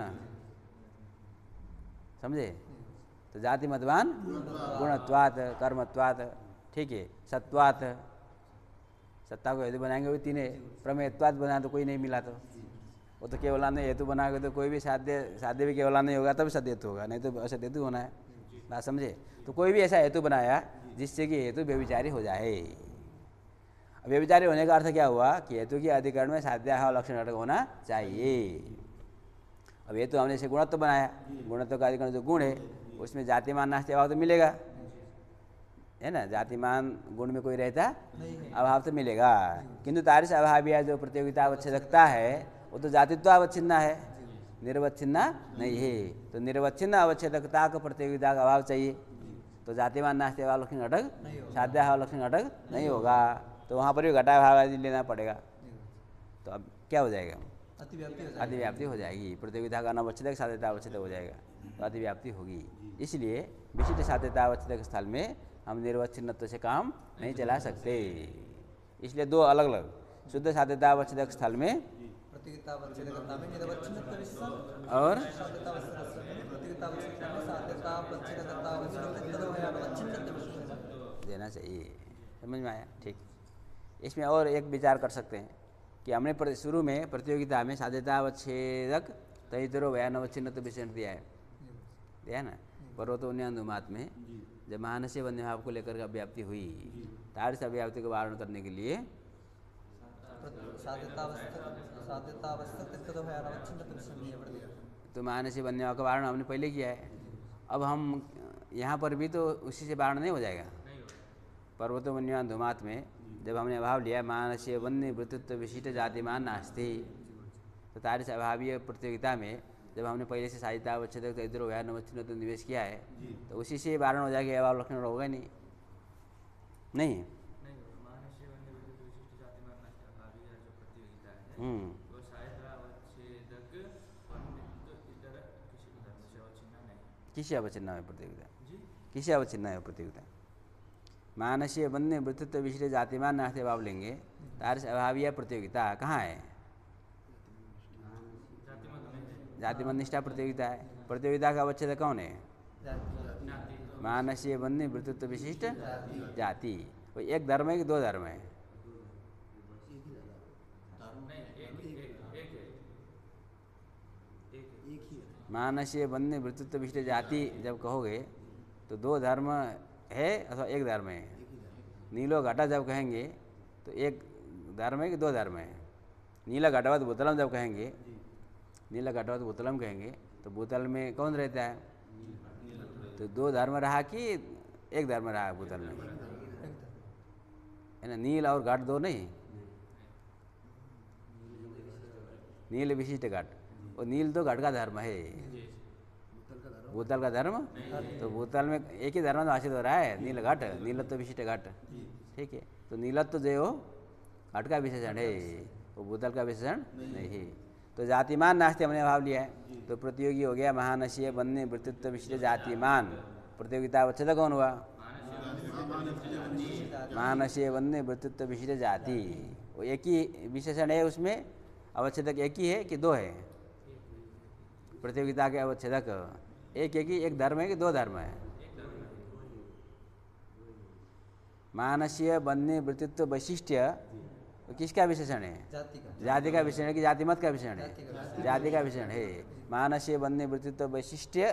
समझे? तो जाति मतवान गुणत्वात कर्मत्वात, ठीक है, सत्वात, सत्ता को हेतु बनाएंगे वो तीन है, प्रमेयत्वात बना तो कोई नहीं मिला तो वो तो केवलान्य हेतु बनाओगे तो कोई भी साध्य भी केवलान्य होगा तब सद्य हेतु होगा, नहीं तो असद्य हेतु होना है, बात समझे? तो कोई भी ऐसा हेतु बनाया जिससे कि हेतु व्यभिचारी हो जाए। व्यभिचारी होने का अर्थ क्या हुआ कि हेतु के अधिकरण में साध्याभाव लक्षण घटक होना चाहिए। अब हेतु हमने इसे गुणत्व बनाया, गुणत्व का अधिकरण जो गुण है उसमें जातिमान नास्ति अभाव तो मिलेगा, है ना, जातिमान गुण में कोई रहता अभाव तो मिलेगा, किंतु तादृश अभावीय जो प्रतियोगिता अवच्छेदकता है वो तो जातित्व अवच्छिन्न है, निर्वच्छिन्ना नहीं है। तो निर्वच्छिन्न अवच्छेदकता को प्रतियोगिता का अभाव चाहिए, तो जातिमान नास्ति अभाव लक्षण घटक साध्याभाव लक्षण घटक नहीं होगा, तो वहाँ पर भी घटाभाव आदि लेना पड़ेगा। तो अब क्या हो जाएगा? अतिव्याप्ति हो जाएगी, प्रतियोगिता का अनवच्छेदक साध्यता अवच्छेदक हो जाएगा, तो अतिव्याप्ति होगी। इसलिए विशिष्ट साध्यता अवच्छेदक स्थल में हम निर्वच्छिन्नत्व से काम नहीं चला सकते, इसलिए दो अलग अलग शुद्ध साध्यता अवच्छेदक स्थल में और देना चाहिए। समझ में आया? ठीक। इसमें और एक विचार कर सकते हैं कि हमने शुरू में प्रतियोगिता में साध्यता अवच्छेदक तैतरो वयानवच्छिन्नत्व विशेषण दिया है ना, पर्वतोन्यानुमात में जब महानस्य वन्य भाव को लेकर का व्याप्ति हुई, तादृश अव्याप्ति को वारण करने के लिए तो महानस्य वन्य भाव का वारण हमने पहले किया है। अब हम यहाँ पर भी तो उसी से वारण नहीं हो जाएगा। पर्वतोन्यानुमात में जब हमने अभाव लिया मानस्य वन्य वृत्तित्व विशिष्ट जातिमान नास्ति, तो तादृश अभावीय प्रतियोगिता में जब हमने पहले से साध्यता अवच्छेदक तैतरो वयानवच्छिन्नत्व निवेश किया है तो उसी से वारण हो जाएगा, अभाव लक्षण होगा नहीं, नहीं। नहीं महानस्य वन्य विद्युत विशिष्ट जातिमान नास्ति अभावी या जो प्रतियोगिता है वो शायद अवच्छेदक इतर किसी धर्म से अवच्छिन्न नहीं। किसी अवच्छिन्न में प्रतियोगिता जी किसी अवच्छिन्न है प्रतियोगिता। मानसीय वन्य वृत्तित्व विशिष्ट जातिमान नास्ति अभाव लेंगे तारस अभावीय प्रतियोगिता कहाँ है? जातिमत निष्ठा प्रतियोगिता है। प्रतियोगिता का अवच्छेद कौन है? मानसीय वन्य वृत्तित्व विशिष्ट जाति। वो एक धर्म है कि दो धर्म है? मानसीय वन्य वृत्तित्व विशिष्ट जाति जब कहोगे तो दो धर्म है अथवा एक धर्म है? नीलो घटा जब कहेंगे तो एक धर्म है कि दो धर्म है? नीला घटवत भूतलम जब कहेंगे, नीला घटवत भूतलम कहेंगे तो भूतल में कौन रहता है? तो दो धर्म रहा कि एक धर्म रहा भूतल में, है ना? नील और घट दो नहीं, नील विशिष्ट घट, और नील तो घट का धर्म है, भूतल का धर्म। तो भूतल में एक ही धर्म भाषित हो रहा है, नील घट, नीलत्व विशिष्ट घट, ठीक है। तो नीलत्व जो हो घट का विशेषण है, वो भूतल का विशेषण नहीं है। तो जातिमान नास्ति हमने भाव लिया है, तो प्रतियोगी हो गया महानसीय वन्य वृत्तित्व विशिष्ट जातिमान। प्रतियोगिता अवच्छेद कौन हुआ? महानसीय वन्य वृत्तित्व विशिष्ट जाति। वो एक ही विशेषण है, उसमें अवच्छेदक एक ही है कि दो है? प्रतियोगिता के अवच्छेदक एक ही, एक धर्म है कि दो धर्म है? मानसीय वन्य वृत्तित्व वैशिष्ट्य किसका विशेषण है? जाति का विशेषण है कि जातिमत का विशेषण है? जाति का विशेषण है। मानसीय वन्य वृत्तित्व वैशिष्ट्य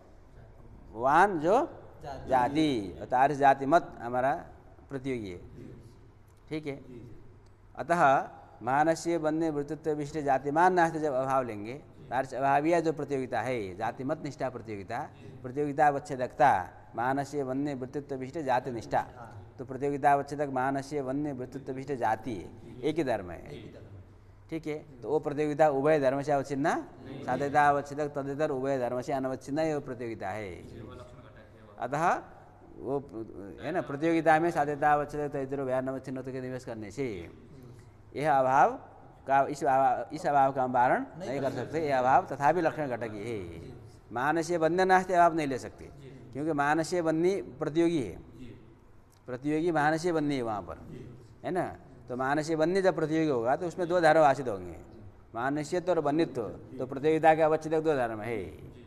वान जो जाति, तारिस जातिमत हमारा प्रतियोगी है, ठीक है। अतः मानसीय वन्य वृत्तित्व विशिष्ट जातिमान नास्ति जब अभाव लेंगे, तारिस अभावीय जो प्रतियोगिता है जातिमत निष्ठा प्रतियोगिता, प्रतियोगिता अवच्छेदकता मानसीय वन्य वृत्तित्व विशिष्ट जाति निष्ठा। तो प्रतियोगिता अवच्छेदक मानसीय वन्य वृत्तित्व विशिष्ट जाति है, एक ही धर्म है, ठीक है। तो वो प्रतियोगिता उभय धर्म से अवच्छिन्न, साध्यता अवच्छेदक तदितर उभय धर्म से अनवच्छिन्न ये प्रतियोगिता है। अतः वो है ना, प्रतियोगिता में साध्यता अवच्छेदक तदितर उभय अनवच्छिन्न के निवेश करने से यह अभाव का इस अभाव का हम वारण नहीं कर सकते। यह अभाव तथापि लक्षण घटक ही है। मानसीय वन्य नास्ति अभाव नहीं ले सकते, क्योंकि मानसीय वन्य प्रतियोगी है, प्रतियोगी मानसीय वन्य है वहाँ पर, है ना। तो मानसीय वन्य जब प्रतियोगी होगा तो उसमें दो धर्म भाषित होंगे, मानसीयत्व और वन्यत्व। तो प्रतियोगिता के अवच्छेदक दो धर्म है,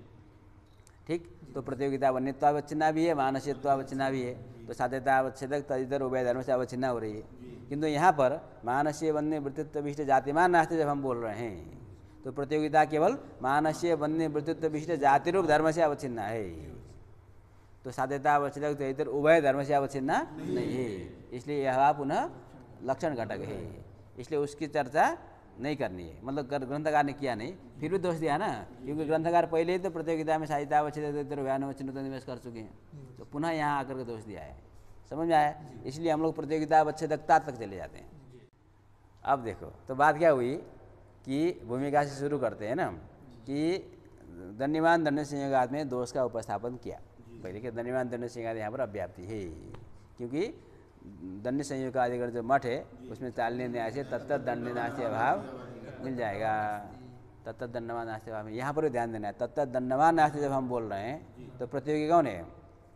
ठीक। तो प्रतियोगिता वन्यत्व अवच्छिन्ना भी है, मानसीयत्व अवच्छिन्ना भी है। तो साध्यता अवच्छेदक तदितर उभय धर्म से अवच्छिन्ना हो रही है। किंतु यहाँ पर मानसीय वन्य वृत्तित्व विशिष्ट जातिमान नास्ति जब हम बोल रहे हैं तो प्रतियोगिता केवल मानसीय वन्य वृत्तित्व विशिष्ट जाति रूप धर्म से अवच्छिन्न है। तो साध्यता अवच्छेदक तदितर उभय धर्म से अवच्छिन्न नहीं है, इसलिए यह पुनः लक्षण घटक है, इसलिए उसकी चर्चा नहीं करनी है। मतलब ग्रंथकार ने किया नहीं, फिर भी दोष दिया ना, क्योंकि ग्रंथकार पहले ही तो प्रतियोगिता में साध्यता अवच्छेदक तदितर उभय अनवच्छिन्न निवेश कर चुके हैं, तो पुनः यहाँ आकर के दोष दिया है। समझ में आया? इसलिए हम लोग प्रतियोगिता अवच्छेदकता तक चले जाते हैं। अब देखो तो बात क्या हुई कि भूमिका से शुरू करते हैं ना, कि दंडनीमान दंड संयोगात में दोष का उपस्थापन किया पहले कि दंडनीमान दंड संयोगात यहाँ पर अव्याप्ति है, क्योंकि दंड संयोग का अधिकरण जो मठ है उसमें चालनीय न्याय से तत्त दंड नास्ति अभाव मिल जाएगा। तत्त दंडवान नास्ति अभाव में यहाँ पर भी ध्यान देना है। तत्त दंडवान नास्ति जब हम बोल रहे हैं तो प्रतियोगी कौन है?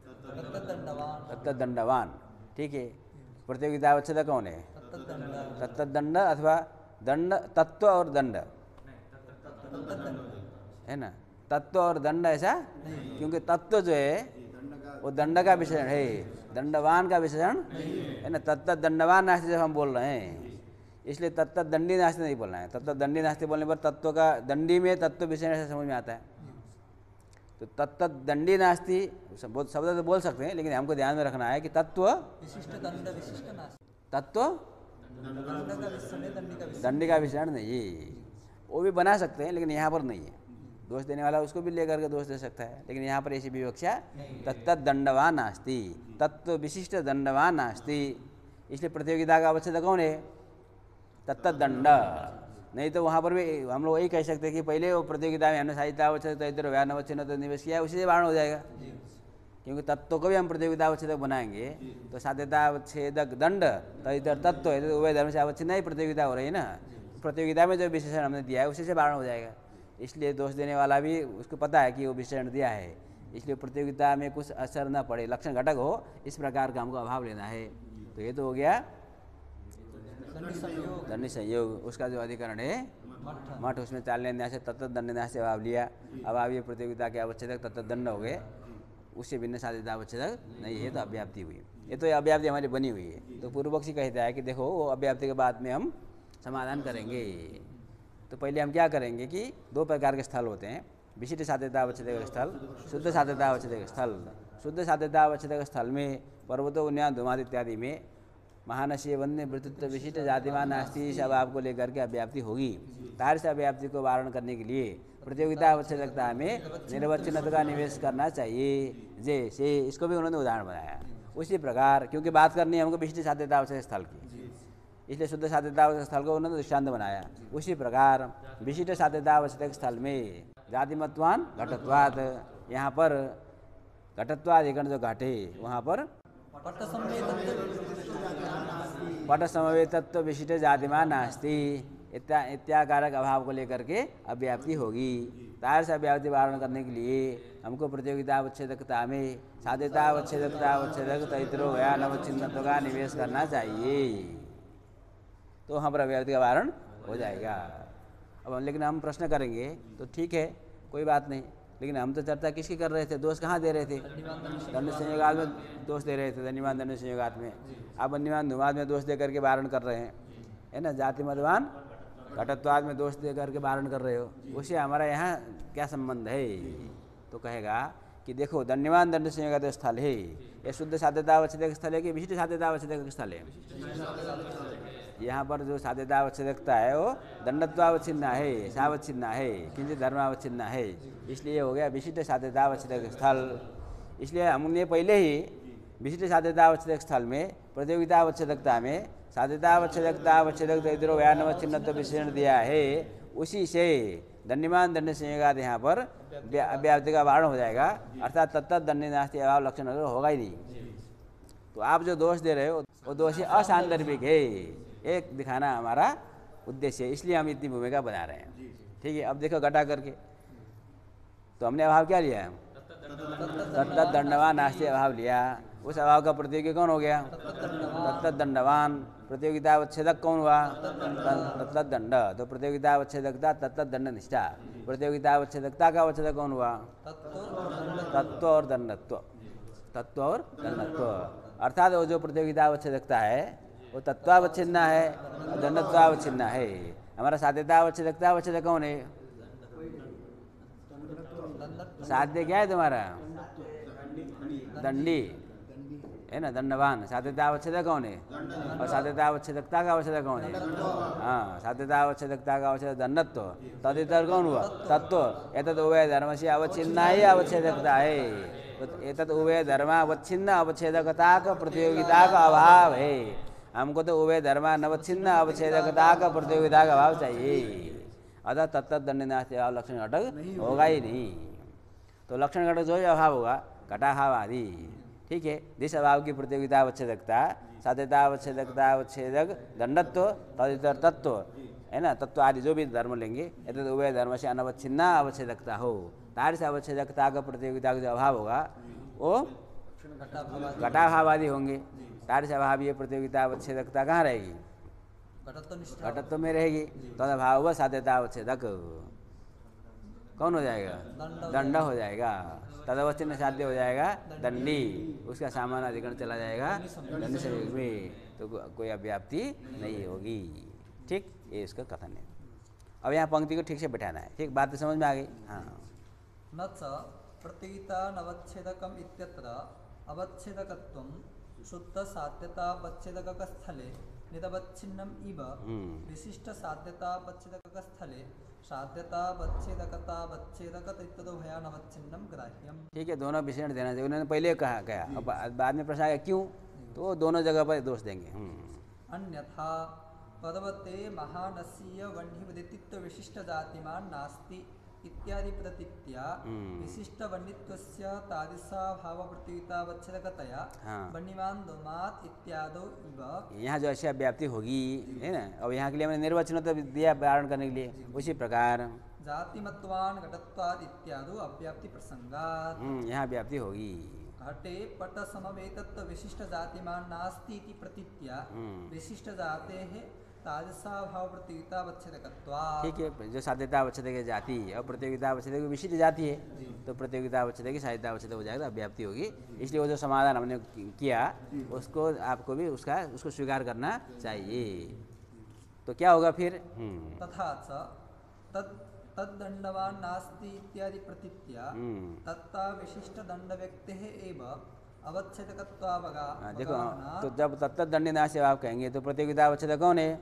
तत्त दंडवान, ठीक है। प्रतियोगिता अवच्छेद कौन है? तत्त दंड अथवा दंड तत्व और दंड, है ना। तत्व और दंड ऐसा, क्योंकि तत्व जो है वो दंड का विशेषण है, दंडवान का विशेषण है ना। तत्त दंडवान नास्ति जब हम बोल रहे हैं इसलिए तत्त दंडी नास्ति नहीं बोलना है। तत्त दंडी नास्ति बोलने पर तत्व का दंडी में तत्व विशेषण ऐसा समझ में आता है। तो तत्त दंडी नास्ति शब्द तो बोल सकते हैं, लेकिन हमको ध्यान में रखना है कि तत्व विशिष्ट दंड विशिष्ट नास्ति, तत्व दंडी का विशेषण नहीं, वो भी बना सकते हैं लेकिन यहाँ पर नहीं है। दोष देने वाला उसको भी लेकर के दोष दे सकता है, लेकिन यहाँ पर ऐसी विवक्षा तत्त दंडवान नास्ति, तत्व विशिष्ट दंडवान नास्ति। इसलिए प्रतियोगिता का अवच्छेद कौन है? तत्त दंड। नहीं तो वहाँ पर भी हम लोग यही कह सकते हैं कि पहले वो प्रतियोगिता में हमने साहित्य अवच्छेद तदितर उभय अनवच्छिन्न निवेश किया, उसी से वारण हो जाएगा, क्योंकि तत्व को भी हम प्रतियोगितावच्छेदक बनाएंगे तो साध्यतावच्छेदक दंड तो इधर तत्व है तो उभय धर्म से अवच्छिन्न ही प्रतियोगिता हो रही है ना। प्रतियोगिता में जो विशेषण हमने दिया है उसी से वारण हो जाएगा। इसलिए दोष देने वाला भी उसको पता है कि वो विशेषण दिया है, इसलिए प्रतियोगिता में कुछ असर न पड़े, लक्षण घटक हो, इस प्रकार का हमको अभाव लेना है। तो ये तो हो गया दंड संयोग, उसका जो अधिकरण है मठ, उसमें चालने न्यास से तत्त दंड न्यास से अभाव लिया। अभाव ये प्रतियोगिता के अवच्छेदक तत्त दंड हो गए, उससे भिन्न साध्यता अवच्छेदक नहीं है तो अव्याप्ति हुई। ये तो अव्याप्ति हमारी बनी हुई है। तो पूर्व पक्षी कहता है कि देखो वो अव्याप्ति के बाद में हम समाधान करेंगे। तो पहले हम क्या करेंगे कि दो प्रकार के स्थल होते हैं, विशिष्ट साध्यता अवच्छेदक स्थल, शुद्ध साध्यता अवच्छेदक स्थल। शुद्ध साध्यता अवच्छेदक स्थल में पर्वतो उन्नयन धुमाद इत्यादि में महानसीय वन्य वृत्तित्व विशिष्ट जातिमान नास्ति इस अभाव को लेकर के अव्याप्ति होगी। तार से अव्याप्ति को वारण करने के लिए प्रतियोगिता अवच्छेदकता में निर्वचनत्व का निवेश करना चाहिए। जैसे इसको भी उन्होंने उदाहरण बनाया। उसी प्रकार क्योंकि बात करनी है हमको विशिष्ट साध्यता अवच्छेदक स्थल की, इसलिए शुद्ध साध्यता अवच्छेदक स्थल को उन्होंने दृष्टांत बनाया। उसी प्रकार विशिष्ट साध्यता अवच्छेदक स्थल में जातिमत्वान घटत्वात्, यहाँ पर घटत्वाधिकरण जो घटे वहाँ पर पट समवेतत्व विशिष्ट जातिमान नास्ति इत्याकारक अभाव को लेकर के अव्याप्ति होगी। तार से अव्याप्ति वारण करने के लिए हमको प्रतियोगिता अवच्छेदकता में साध्यता अवच्छेदकता अवच्छेदक तैतरो या नवचिन्नत्व का निवेश करना चाहिए, तो वहाँ पर अव्याप्ति का वारण हो जाएगा। अब लेकिन हम प्रश्न करेंगे तो ठीक है कोई बात नहीं, लेकिन हम तो चर्चा किसकी कर रहे थे, दोष कहाँ दे रहे थे, दंड संयोगात में दोष दे रहे थे, धन्यवाद दंड संयोगात में। आप अन्यवान धुमाद में दोष दे करके वारण कर रहे हैं, है ना। जाति मदवान घटत्वाद में दोष दे करके वारण कर रहे हो, उससे हमारा यहाँ क्या संबंध है। तो कहेगा कि देखो दंडवान दंड संयोगात स्थल है, यह शुद्ध साध्यता अवच्छेदक स्थल है कि विशिष्ट साध्यता अवच्छेदक स्थल है। यहाँ पर जो साध्यता अवच्छेदकता है वो दंडत्वावच्छिन्न है, सावच्छिन्न है, किंचित धर्मावच्छिन्न है, इसलिए हो गया विशिष्ट साध्यता अवच्छेदक स्थल। इसलिए हमने पहले ही विशिष्ट साध्यता अवच्छेदक स्थल में प्रतियोगिता अवच्छेदकता में साध्यता अवच्छेदकता अवच्छेदक इधर व्यानवच्छिन्नत्व विशेषण दिया है, उसी से दंडमान दंड संयोगात यहाँ पर अव्याप्ति का वारण हो जाएगा, अर्थात तत्त दंड नास्ति अभाव लक्षण होगा ही नहीं। तो आप जो दोष दे रहे हो वो दोष असांदर्भिक है, एक दिखाना हमारा उद्देश्य है, इसलिए हम इतनी भूमिका बना रहे हैं। ठीक है, अब देखो घटा करके तो हमने अभाव क्या लिया है, तत्त दंडवान नास्ति अभाव लिया। उस अभाव का प्रतियोगी कौन हो गया, तत्त दंडवान। प्रतियोगिता अवच्छेदक कौन हुआ, तत्त दंड। तो प्रतियोगिता अवच्छेदकता तत्त दंड निष्ठा। प्रतियोगिता अवच्छेदकता का अवच्छेदक कौन हुआ, तत्व और दंडत्व, तत्व और दंडत्व। अर्थात वो जो प्रतियोगिता अवच्छेदकता है वो तत्वावच्छिन्न है और दंडत्वावच्छिन्न है। हमारा साध्यता अवच्छेदकता अवच्छेदक कौन है, साध्य क्या है तुम्हारा, दंडी है ना, दंडवान। साध्यता अवच्छेदक कौन है और साध्यता अवच्छेदकता का अवच्छेदक कौन है, हाँ, साध्यता अवच्छेदकता का अवच्छेदक दंडत्व। तदितर कौन हुआ, तत्व। एतद उभय धर्म से अवच्छिन्न ही अवच्छेदकता है, तो एतद उभय धर्म अवच्छिन्न अवच्छेदकता का प्रतियोगिता का अभाव है। हमको तो उभय धर्म नवच्छिन्न अवच्छेदकता का प्रतियोगिता का अभाव चाहिए, अतः तत्त दंड नास्ति अभाव लक्षण घटक होगा ही नहीं। तो लक्षण घटक जो है अभाव होगा, घटाभाव आदि। ठीक है, जिस अभाव की प्रतियोगिता अवच्छेदकता साध्यता अवच्छेदकता अवच्छेदक दंडत्व तदितर तत्व है ना, तत्व आदि जो भी धर्म लेंगे यदि उभय धर्म से अनवच्छिन्न अवच्छेदकता हो, तार से अवच्छेदकता का प्रतियोगिता का जो अभाव होगा वो घटाभाव आदि होंगे। तार से अभाव ये प्रतियोगिता अवच्छेदकता कहाँ रहेगी, घटत्व में रहेगी। तदभाव व साध्यता अवच्छेदक कौन हो जाएगा, दंड हो जाएगा। तदवच्छिन्न साध्य हो जाएगा दंडी, उसका सामान्य अधिकरण चला जाएगा दंड संयोग में, तो कोई अव्याप्ति नहीं होगी। ठीक, ये इसका कथन है। अब यहाँ पंक्ति को ठीक से बैठाना है। ठीक, बात तो समझ में आ गई। हाँ, न च प्रतियोगिता नवच्छेदकम इत्यत्र अवच्छेदकत्वं शुद्ध साध्यतावच्छेदक स्थले निरवच्छिन्नम इव विशिष्ट साध्यतावच्छेदक स्थले साध्यतावच्छेदकतावच्छेदक इत्यदोभयानवच्छिन्नम ग्राह्यम। ठीक है, दोनों विशेषण देना चाहिए। उन्होंने पहले कहा गया, अब बाद में प्रश्न आया क्यों, तो वो दोनों जगह पर दोष देंगे। अन्यथा पर्वते महानसीय वह्निवदितित्व विशिष्ट जातिमान नास्ति इत्यादि प्रतीत्या विशिष्ट वन्यत्वस्य तादृशाभावप्रतीतावच्छेदकतया हाँ। वन्यमान दोमात् इत्यादो इव। यहाँ जो ऐसी अव्याप्ति होगी है ना, अब यहाँ के लिए हमने निर्वचन तो दिया वारण करने के लिए, उसी प्रकार जातिमत्वान् घटत्वाद् इत्यादो अव्याप्ति प्रसंगात्। यहाँ व्याप्ति होगी। घटे पट समवेतत्व विशिष्ट जातिमान नास्ति इति प्रतीत्या विशिष्ट जातेः तादृशाभावप्रतीतावच्छेदकत्वात्। ठीक है, जो साध्यता अवच्छेद की जाति और प्रतियोगिता अवच्छेद की विशिष्ट जाति है, तो प्रतियोगिता अवच्छेद की साध्यता अवच्छेद हो जाएगा, अव्याप्ति होगी। इसलिए वो जो समाधान हमने किया उसको आपको भी उसको स्वीकार करना चाहिए। तो क्या होगा फिर? तथा च तद्दंडवान नास्ति इत्यादि प्रतीत्या तत्ता विशिष्ट दंड व्यक्तेः एव अवच्छेदकत्वावगा। देखो, तो जब तत्त दंड नास्ति आप कहेंगे तो प्रतियोगिता अवच्छेद कौन है?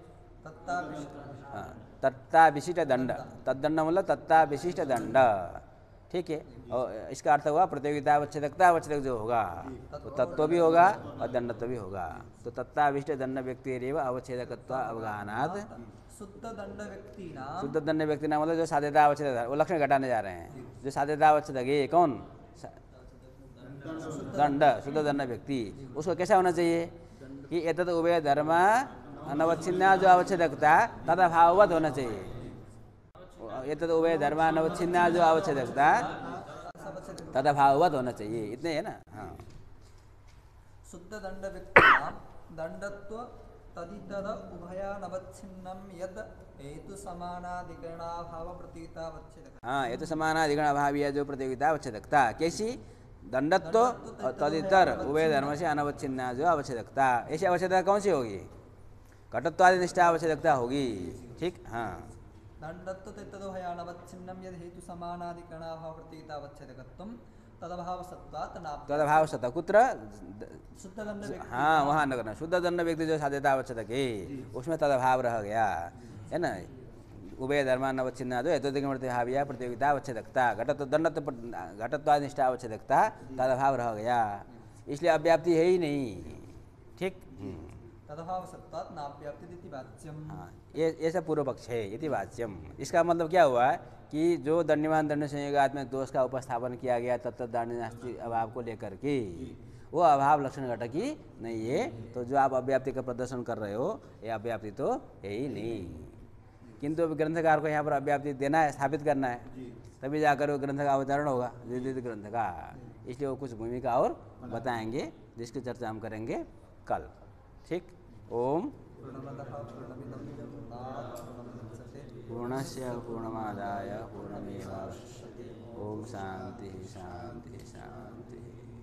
तत्ता विशिष्ट दंड। तद्दंड मतलब तत्ता विशिष्ट दंड। ठीक है, और इसका अर्थ हुआ प्रतियोगिता अवच्छेदकता अवच्छेदक जो होगा तो तत्व भी होगा और दंडत्व भी होगा। तो तत्ता विशिष्ट दंड व्यक्ति अवच्छेदकत्व अवगाहनात् शुद्ध दंड व्यक्ति नाम। शुद्ध दंड व्यक्ति नाम मतलब जो साध्यता अवच्छेदक, वो लक्षण घटाने जा रहे हैं। जो साध्यता अवच्छेदक है कौन? दंड, शुद्ध दंड व्यक्ति। उसको कैसा होना चाहिए कि एतद उभय धर्म अनवच्छिन्ना जो अवच्छेदकता तथा भाववत होना चाहिए। एतद उभय धर्म अनवच्छिन्ना जो अवच्छेदकता तथा भाववत होना चाहिए, इतने है ना। हाँ, शुद्ध दंड व्यक्ति नाम दंडत्व तदितर उभयानवच्छिन्नं यद हेतु समानाधिकरणाभाव प्रतीतावच्छेदक। हाँ, हेतु समानाधिकरण अभावीय जो प्रतियोगिता अवच्छेदकता कैसी? दंडत्व और तदितर उभय धर्म से अनवच्छिन्ना जो अवच्छेदकता, ऐसी अवच्छेदकता कौन सी होगी? घटत्वादि निष्ठा अवच्छेदकता होगी। ठीक, हाँ। दंडत्व तदुभयानवच्छिन्नं यद हेतु समानाधिकरणाभाव प्रतीतावच्छेदकत्वं तदभावसत्वात् नाप्यते। तदभावसत्व कुत्र? शुद्ध दंड व्यक्ति। हाँ, वहाँ न करना। शुद्ध दंड व्यक्ति जो साध्यता अवच्छेदक है उसमें तदभाव रह गया है ना। उभय धर्मानवच्छिन्ना जो हेतुभाविया प्रतियोगिता अवच्छेदकता घटत्वानिष्ठा अवच्छेदकता तदभाव रह गया, इसलिए अव्याप्ति है ही नहीं। ठीक, तदभावसत्वात् नाप्यते वाच्यम। हाँ, ये ऐसा पूर्व पक्ष है। इति वाच्यम, इसका मतलब क्या हुआ कि जो दंडमान दंड संयोगात में दोष का उपस्थापन किया गया तत्त दंड नास्ति अभाव को लेकर के, वो अभाव लक्षण घटक ही नहीं है। तो जो आप अव्याप्ति का प्रदर्शन कर रहे हो ये अव्याप्ति तो है ही नहीं। किंतु ग्रंथकार को यहाँ पर अव्याप्ति देना है, स्थापित करना है, तभी जाकर वो ग्रंथ का अवतरण होगा विदित ग्रंथ का। इसलिए वो कुछ भूमिका और बताएंगे जिसकी चर्चा हम करेंगे कल। ठीक, ओम पूर्णस्य पूर्णमादाय पूर्णमेवावशिष्यते। ओम शांति शांति शांति।